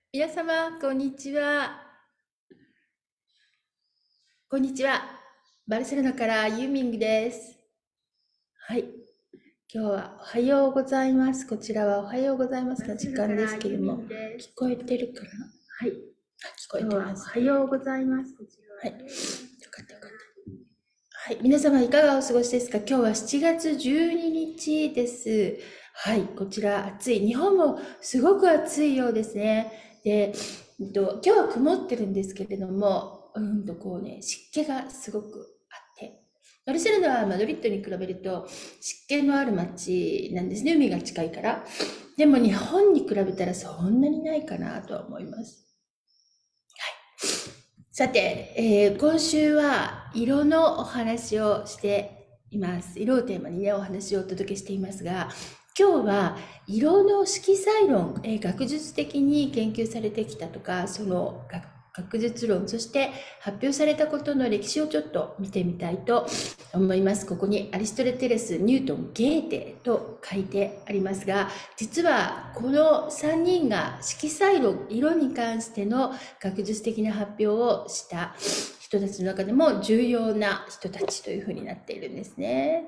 皆様、こんにちは。こんにちは。バルセロナからユーミングです。はい。今日はおはようございます。こちらはおはようございますの時間ですけども、聞こえてるかな？はい。聞こえてます。おはようございます。こちらは。はい。よかったよかった。はい。皆様、いかがお過ごしですか？今日は7月12日です。はい。こちら暑い。日本もすごく暑いようですね。で、今日は曇ってるんですけれども、こうね、湿気がすごくあって、バルセロナはマドリッドに比べると湿気のある街なんですね。海が近いから。でも日本に比べたらそんなにないかなとは思います。さて、今週は色のお話をしています。色をテーマにね、お話をお届けしていますが、今日は色の色彩論、学術的に研究されてきたとか、その学術論、そして発表されたことの歴史をちょっと見てみたいと思います。ここにアリストテレス、ニュートン、ゲーテと書いてありますが、実はこの3人が色彩論、色に関しての学術的な発表をした人たちの中でも重要な人たちというふうになっているんですね。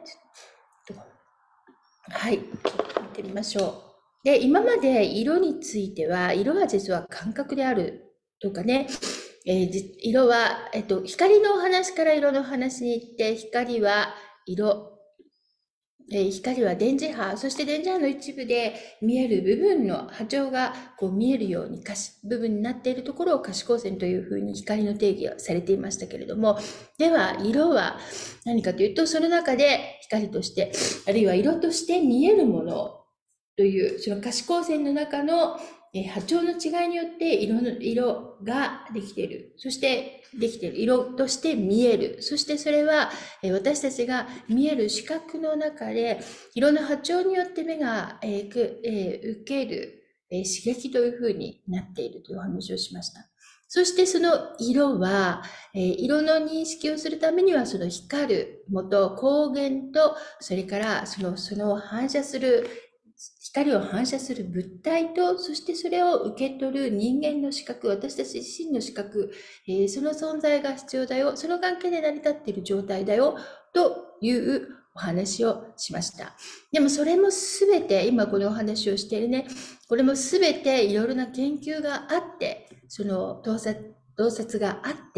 はい、ちょっと見てみましょう。で、今まで色については、色は実は感覚であるとかね、色は、光の話から色の話に行って、光は色、光は電磁波、そして電磁波の一部で見える部分の波長がこう見えるように部分になっているところを可視光線というふうに光の定義はされていましたけれども、では色は何かというと、その中で光として、あるいは色として見えるものという、その可視光線の中の波長の違いによって色ができている。そしてできている。色として見える。そしてそれは私たちが見える視覚の中で色の波長によって目が受ける刺激というふうになっているというお話をしました。そしてその色は、色の認識をするためにはその光る元、光源と、それからその反射する光を反射する物体と、そしてそれを受け取る人間の視覚、私たち自身の視覚、その存在が必要だよ、その関係で成り立っている状態だよ、というお話をしました。でもそれもすべて、今このお話をしているね、これもすべていろいろな研究があって、その洞察があって、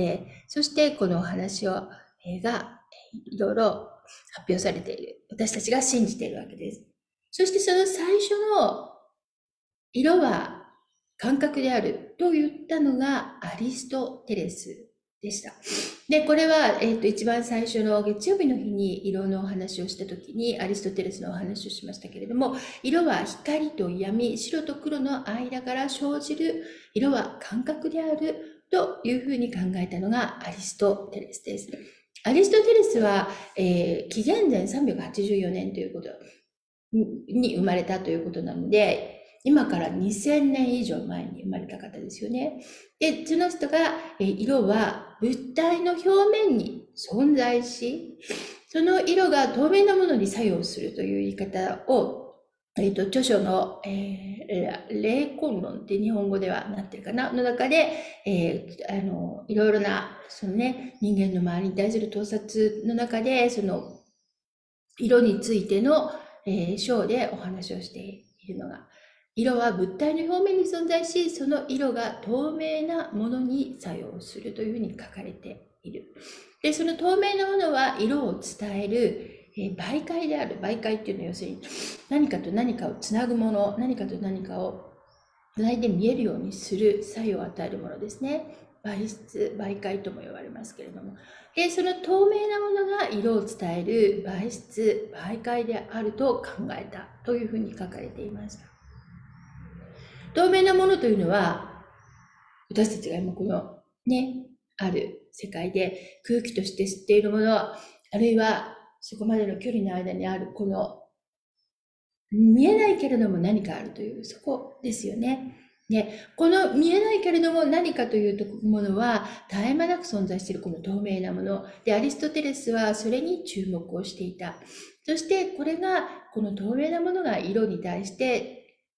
そしてこのお話がいろいろ発表されている。私たちが信じているわけです。そしてその最初の色は感覚であると言ったのがアリストテレスでした。で、これは、一番最初の月曜日の日に色のお話をしたときにアリストテレスのお話をしましたけれども、色は光と闇、白と黒の間から生じる色は感覚であるというふうに考えたのがアリストテレスです。アリストテレスは、紀元前384年ということに生まれたということなので、今から2000年以上前に生まれた方ですよね。で、その人が、色は物体の表面に存在し、その色が透明なものに作用するという言い方を、著書の、霊魂論って日本語ではなってるかなの中で、いろいろな、そのね、人間の周りに対する洞察の中で、その、色についての章でお話をしているのが、色は物体の表面に存在し、その色が透明なものに作用するというふうに書かれている。で、その透明なものは色を伝える媒介である。媒介っていうのは要するに何かと何かをつなぐもの、何かと何かをつないで見えるようにする作用を与えるものですね。媒質、媒介とも呼ばれますけれども。で、その透明なものが色を伝える媒質、媒介であると考えたというふうに書かれていました。透明なものというのは、私たちが今このね、ある世界で空気として吸っているもの、あるいはそこまでの距離の間にあるこの見えないけれども何かあるという、そこですよね。で、この見えないけれども何かというものは絶え間なく存在しているこの透明なもの。で、アリストテレスはそれに注目をしていた。そしてこれが、この透明なものが色に対して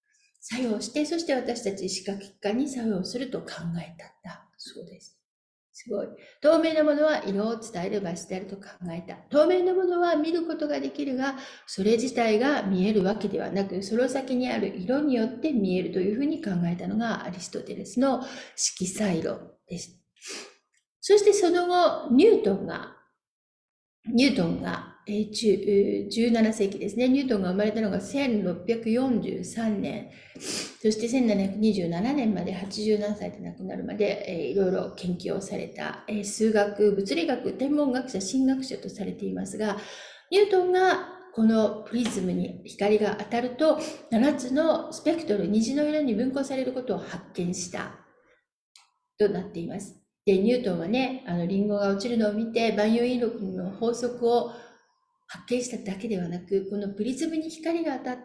作用して、そして私たち視覚器官に作用すると考えたんだそうです。すごい。透明なものは色を伝える場所であると考えた。透明なものは見ることができるが、それ自体が見えるわけではなく、その先にある色によって見えるというふうに考えたのがアリストテレスの色彩論です。そしてその後、ニュートンが17世紀ですね。ニュートンが生まれたのが1643年。そして1727年まで87歳で亡くなるまで、いろいろ研究をされた、数学、物理学、天文学者、神学者とされていますが、ニュートンがこのプリズムに光が当たると、7つのスペクトル、虹の色に分光されることを発見したとなっています。で、ニュートンはね、リンゴが落ちるのを見て、万有引力の法則を発見しただけではなく、このプリズムに光が当たって、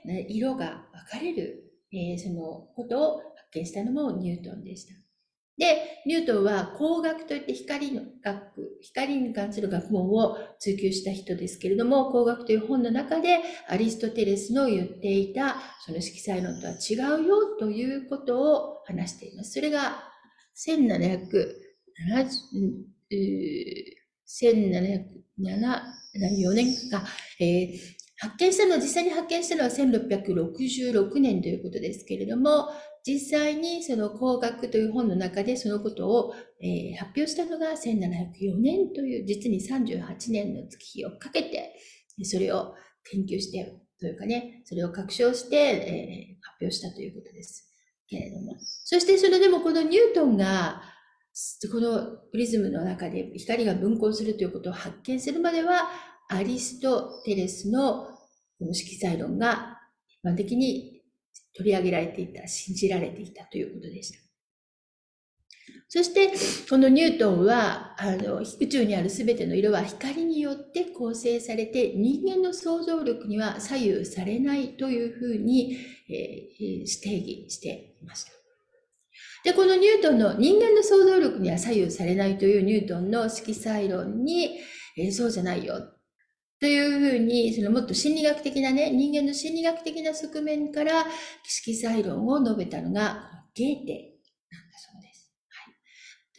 色が分かれる、そのことを発見したのもニュートンでした。で、ニュートンは光学といって光に関する学問を追求した人ですけれども、光学という本の中でアリストテレスの言っていたその色彩論とは違うよということを話しています。それが1704年か、実際に発見したのは1666年ということですけれども、実際にその光学という本の中でそのことを、発表したのが1704年という、実に38年の月日をかけて、それを研究してというかね、それを確証して、発表したということですけれども。そしてそれでもこのニュートンが、このプリズムの中で光が分光するということを発見するまでは、アリストテレスのこの色彩論が一般的に取り上げられていた、信じられていたということでした。そして、このニュートンは、宇宙にあるすべての色は光によって構成されて、人間の想像力には左右されないというふうに、定義していました。で、このニュートンの人間の想像力には左右されないというニュートンの色彩論に、そうじゃないよというふうに、そのもっと心理学的なね、人間の心理学的な側面から色彩論を述べたのがゲーテなんだそうです。はい、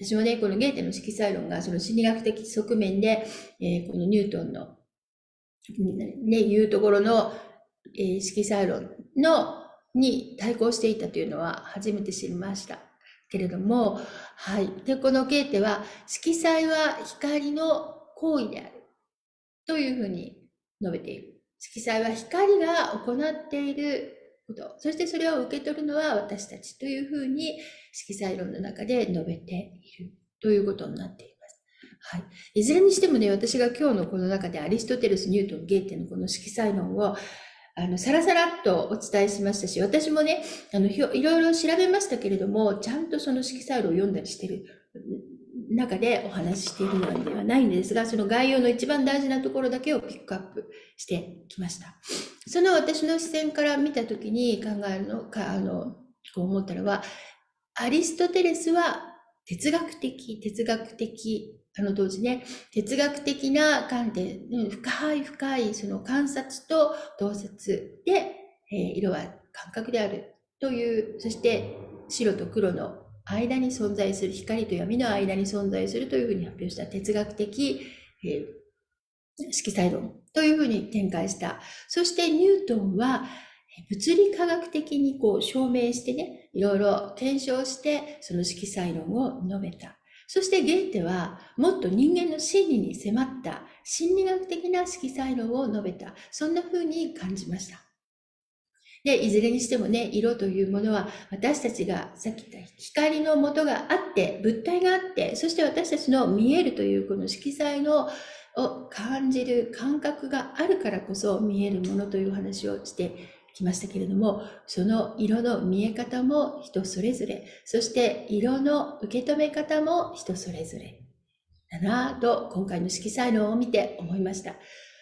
私もね、このゲーテの色彩論がその心理学的側面で、このニュートンの、ね、いうところの、色彩論に対抗していたというのは初めて知りました。けれども、はい。で、このゲーテは、色彩は光の行為である。というふうに述べている。色彩は光が行っていること。そしてそれを受け取るのは私たちというふうに色彩論の中で述べているということになっています。はい。いずれにしてもね、私が今日のこの中でアリストテレス、ニュートン、ゲーテのこの色彩論をさらさらっとお伝えしましたし、私もね、いろいろ調べましたけれども、ちゃんとその色彩論を読んだりしている中でお話ししているのではないんですが、その概要の一番大事なところだけをピックアップしてきました。その私の視線から見たときに考えるのか、こう思ったのは、アリストテレスは哲学的、当時ね、哲学的な観点、深いその観察と洞察で、色は感覚であるという、そして白と黒の間に存在する、光と闇の間に存在するというふうに発表した哲学的、色彩論というふうに展開した。そしてニュートンは物理科学的にこう証明してね、いろいろ検証してその色彩論を述べた。そしてゲーテはもっと人間の心理に迫った心理学的な色彩論を述べた。そんな風に感じました。で、いずれにしてもね、色というものは私たちがさっき言った光の元があって、物体があって、そして私たちの見えるというこの色彩を感じる感覚があるからこそ見えるものという話をしてきましたけれども、その色の見え方も人それぞれ、そして色の受け止め方も人それぞれだなぁと今回の色彩論を見て思いました。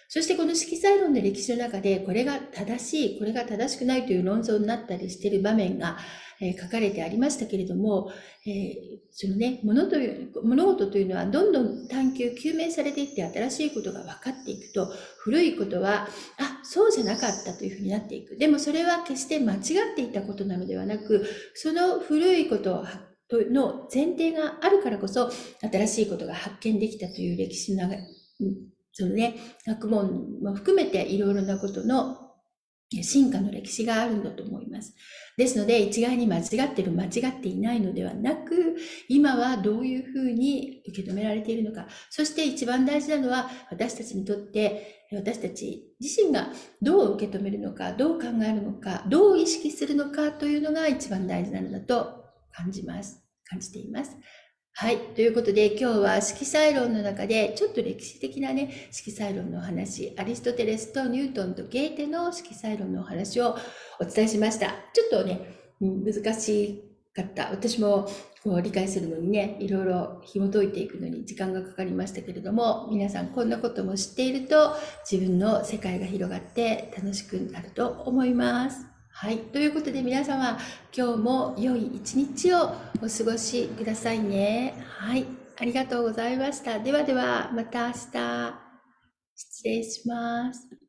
そしてこの色彩論の歴史の中で、これが正しい、これが正しくないという論争になったりしている場面が、書かれてありましたけれども、そのね、物事というのはどんどん探求、究明されていって新しいことが分かっていくと、古いことは、そうじゃなかったというふうになっていく。でもそれは決して間違っていたことなのではなく、その古いことの前提があるからこそ、新しいことが発見できたという歴史のそのね、学問も含めていろいろなことの進化の歴史があるんだと思います。ですので、一概に間違ってる、間違っていないのではなく、今はどういうふうに受け止められているのか、そして一番大事なのは、私たちにとって、私たち自身がどう受け止めるのか、どう考えるのか、どう意識するのかというのが一番大事なのだと感じています。はい。ということで、今日は色彩論の中で、ちょっと歴史的なね、色彩論のお話、アリストテレスとニュートンとゲーテの色彩論のお話をお伝えしました。ちょっとね、難しかった。私もこう理解するのにね、いろいろ紐解いていくのに時間がかかりましたけれども、皆さんこんなことも知っていると、自分の世界が広がって楽しくなると思います。はい。ということで皆様、今日も良い一日をお過ごしくださいね。はい。ありがとうございました。ではでは、また明日。失礼します。